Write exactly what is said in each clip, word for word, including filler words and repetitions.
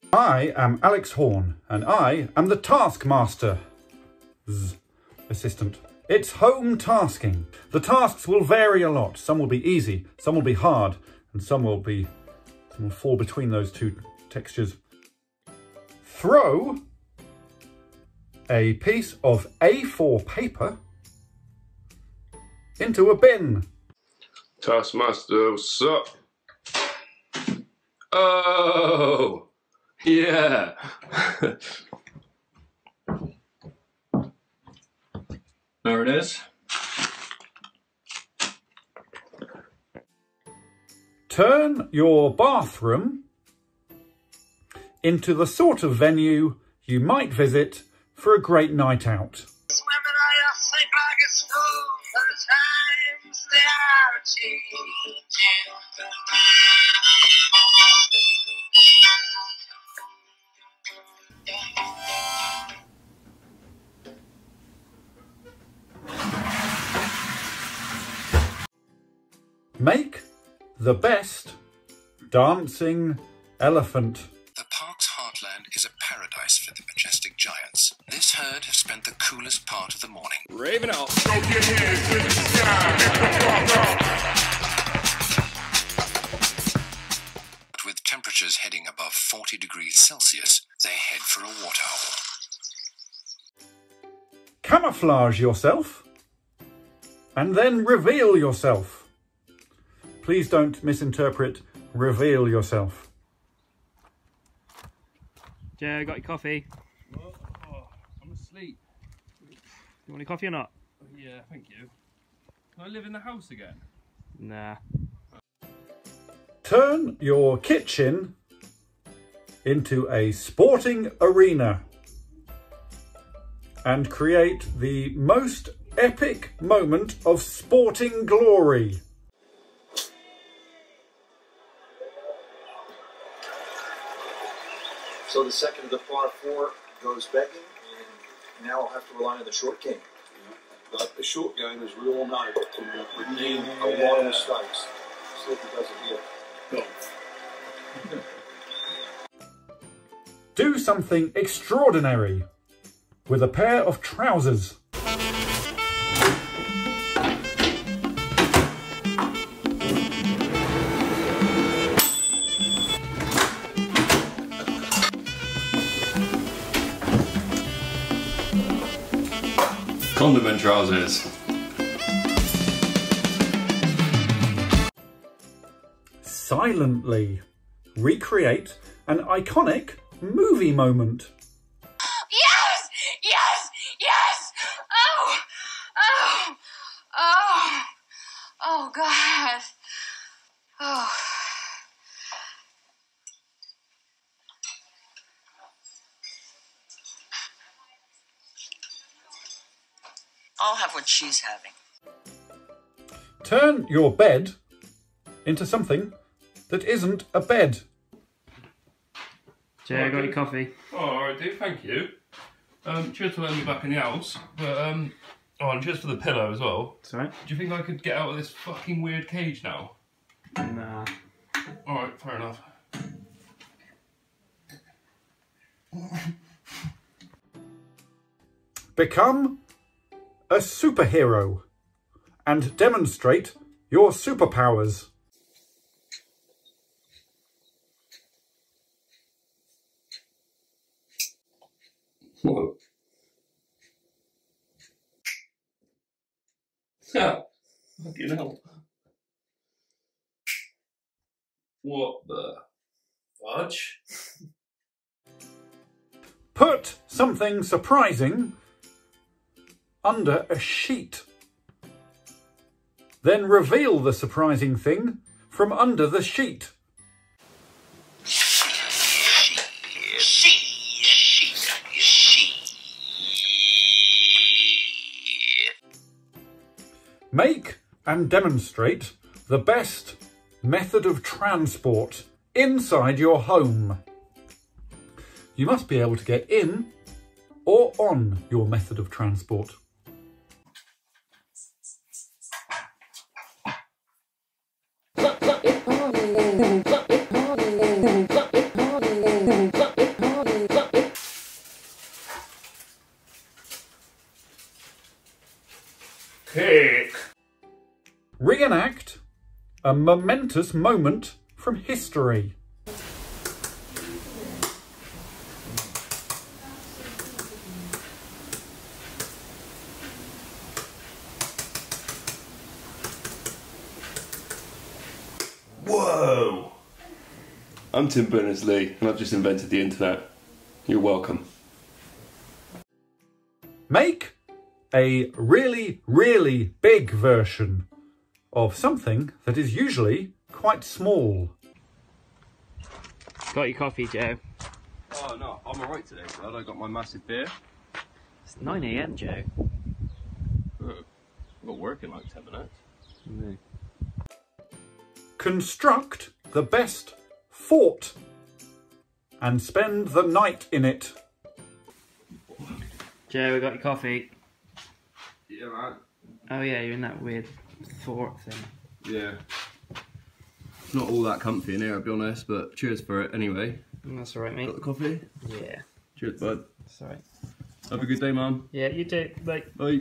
I am Alex Horne, and I am the Taskmaster assistant. It's home tasking. The tasks will vary a lot. Some will be easy, some will be hard, and some will be some will fall between those two textures. Throw a piece of A four paper into a bin. Taskmaster, what's up? Oh, yeah. There it is. Turn your bathroom into the sort of venue you might visit for a great night out. Make the best dancing elephant. The park's heartland is a paradise for the majestic giants. This herd have spent the coolest part of the morning Raving out. But with temperatures heading above forty degrees Celsius, they head for a waterhole. Camouflage yourself and then reveal yourself. Please don't misinterpret reveal yourself. Joe, got your coffee? Oh, oh, I'm asleep. You want any coffee or not? Yeah, thank you. Can I live in the house again? Nah. Turn your kitchen into a sporting arena and create the most epic moment of sporting glory. So the second of the par four goes begging, and now I'll have to rely on the short game. Yeah. But the short game, as we all know, can redeem a lot of mistakes. Slippy does it here. Do something extraordinary with a pair of trousers. Condiment trousers. Silently recreate an iconic movie moment. Yes! Yes! Yes! Oh! Oh! Oh! Oh, God. Oh. I'll have what she's having. Turn your bed into something that isn't a bed. Joe, got your coffee? Oh, alright, dude, thank you. Um, cheers for letting me back in the house. But, um, oh, and cheers for the pillow as well. Sorry? Do you think I could get out of this fucking weird cage now? Nah. Alright, fair enough. Become a superhero and demonstrate your superpowers. What? Yeah. Fucking hell. What the fudge? Put something surprising under a sheet. Then reveal the surprising thing from under the sheet. Make and demonstrate the best method of transport inside your home. You must be able to get in or on your method of transport. Fuck it, A momentous moment from history. Whoa! I'm Tim Berners-Lee and I've just invented the internet. You're welcome. Make a really, really big version of something that is usually quite small. Got your coffee, Joe. Oh no, I'm alright today, bud. I got my massive beer. It's nine A M, Joe. Oh, I've got work in like ten minutes. No. Construct the best fort and spend the night in it. Joe, we got your coffee. Yeah, man. Oh yeah, you're in that weird fort thing. Yeah. It's not all that comfy in here, I'll be honest, but cheers for it anyway. Mm, That's alright, mate. Got the coffee? Yeah. Cheers, bud. That's alright. Have a good day, man. Yeah, you too. Bye. Bye.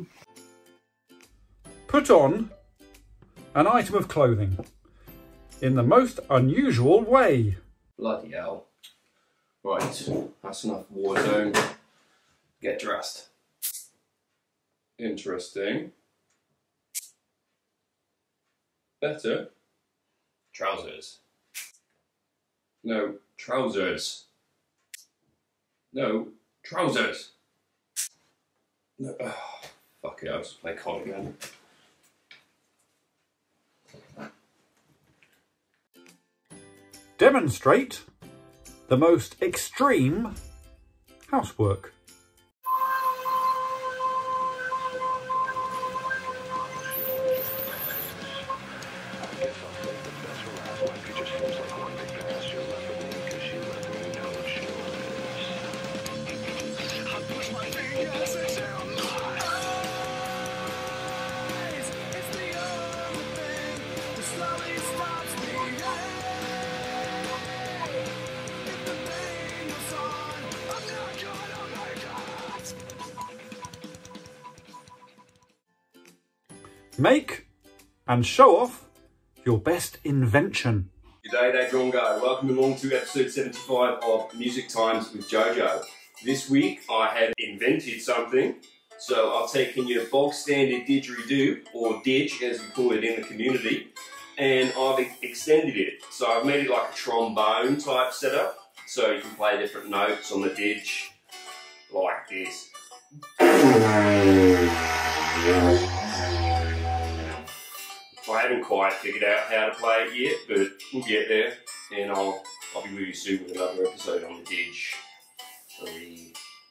Put on an item of clothing in the most unusual way. Bloody hell. Right, that's enough war zone. Get dressed. Interesting. Better. Trousers. No, trousers. No, trousers. No, oh, fuck it, I'll just play C O D again. Demonstrate the most extreme housework. Make and show off your best invention. G'day there, Drongo. Welcome along to episode seventy-five of Music Times with Jojo. This week I have invented something. So I've taken your bog standard didgeridoo, or didge as we call it in the community, and I've ex extended it. So I've made it like a trombone type setup, so you can play different notes on the didge, like this. I haven't quite figured out how to play it yet, but we'll get there, and I'll, I'll be with you soon with another episode on the didge. Three.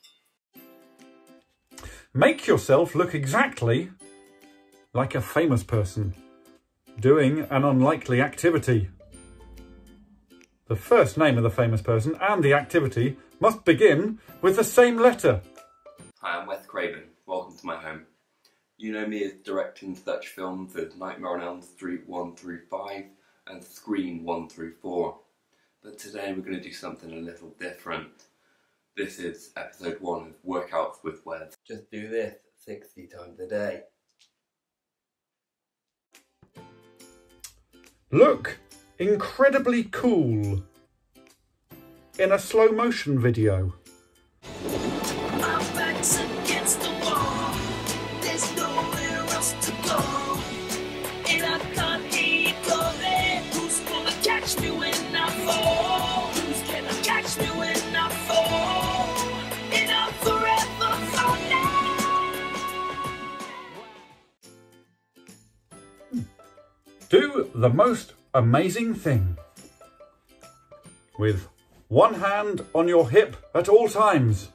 Make yourself look exactly like a famous person doing an unlikely activity. The first name of the famous person and the activity must begin with the same letter. Hi, I'm Wes Craven. Welcome to my home. You know me as directing such films as Nightmare on Elm Street one through five and Scream one through four. But today we're going to do something a little different. This is episode one of Workouts with Wes. Just do this sixty times a day. Look incredibly cool in a slow motion video. Do the most amazing thing with one hand on your hip at all times.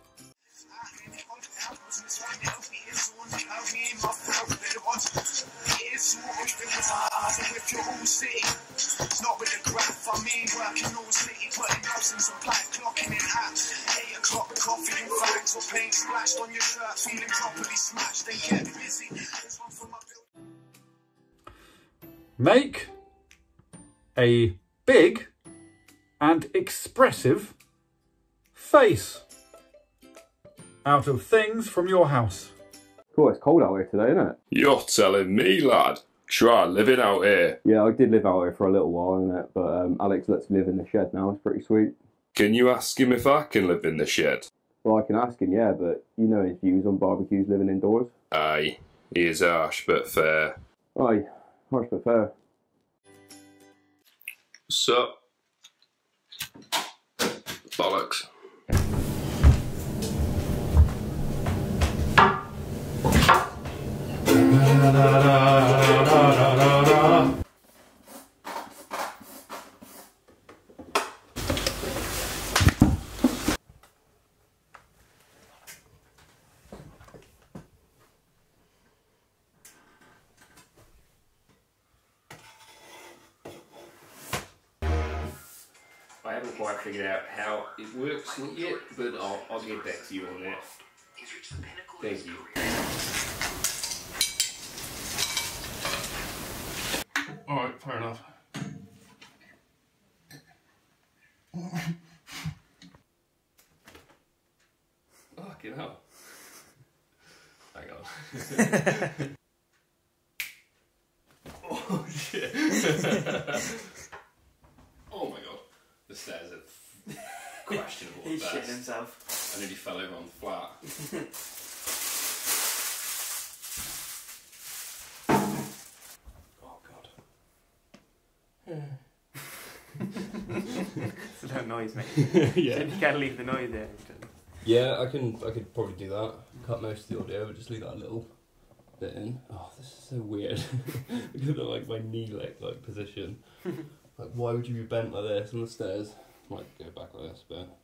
Make a big and expressive face out of things from your house. Cool, it's cold out here today, isn't it? You're telling me, lad. Sure, living out here. Yeah, I did live out here for a little while, innit? But um, Alex lets me live in the shed now. It's pretty sweet. Can you ask him if I can live in the shed? Well, I can ask him, yeah, but you know his views on barbecues living indoors. Aye, he is harsh but fair. Aye, harsh but fair. So, bollocks. I haven't quite figured out how it works yet, but I'll, I'll get back to you on that. Thank you. Alright, fair enough. Fucking hell. Hang on. Oh shit. Oh my god. The stairs are questionable. He's at shitting best. himself. I nearly fell over on the flat. Oh god. It's that noise, mate. Yeah. You gotta leave the noise there. Yeah, I can. I could probably do that. Cut most of the audio, but just leave that little bit in. Oh, this is so weird. Look at like my knee like like position. Like, why would you be bent like this on the stairs? Might go back like this, but.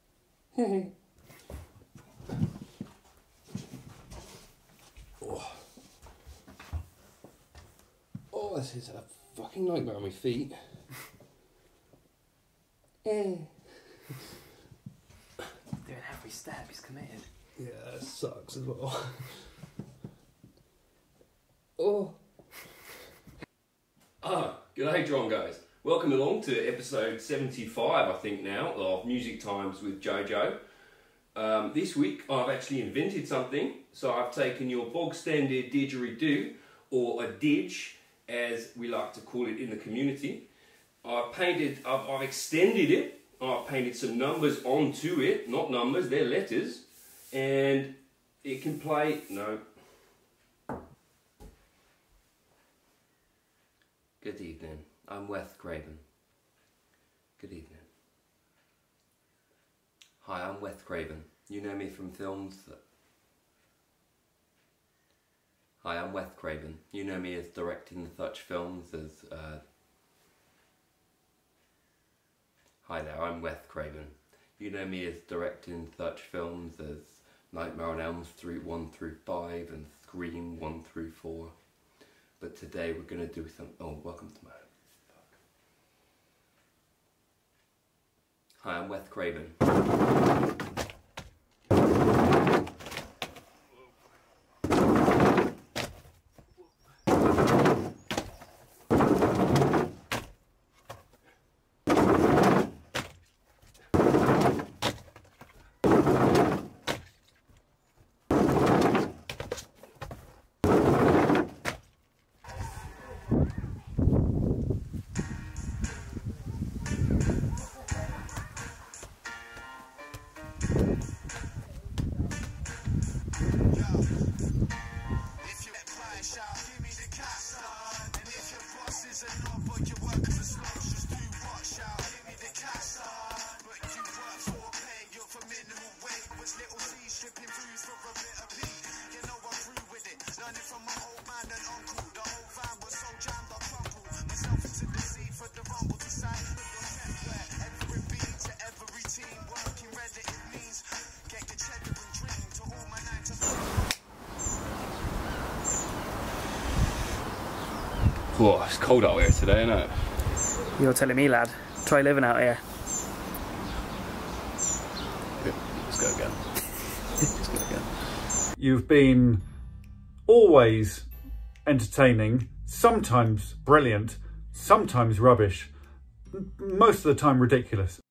Oh. Oh, this is a fucking nightmare on my feet. Doing every step, he's committed. Yeah, it sucks as well. Oh. Ah, g'day John guys. Welcome along to episode seventy-five, I think now, of Music Times with Jojo. Um, this week I've actually invented something, so I've taken your bog standard didgeridoo, or a didge, as we like to call it in the community. I've painted, I've, I've extended it, I've painted some numbers onto it, not numbers, they're letters, and it can play, no. Good evening, I'm Wes Craven. Good evening. Hi, I'm Wes Craven. You know me from films that... Hi, I'm Wes Craven. You know me as directing such films as... Uh... Hi there, I'm Wes Craven. You know me as directing such films as Nightmare on Elm Street one through five and Scream one through four. But today we're going to do some... Oh, welcome to my... Fuck. Hi, I'm Wes Craven. Whoa, it's cold out here today, isn't it? You're telling me, lad. Try living out here. Let's go again. Let's go again. You've been always entertaining, sometimes brilliant, sometimes rubbish, most of the time ridiculous.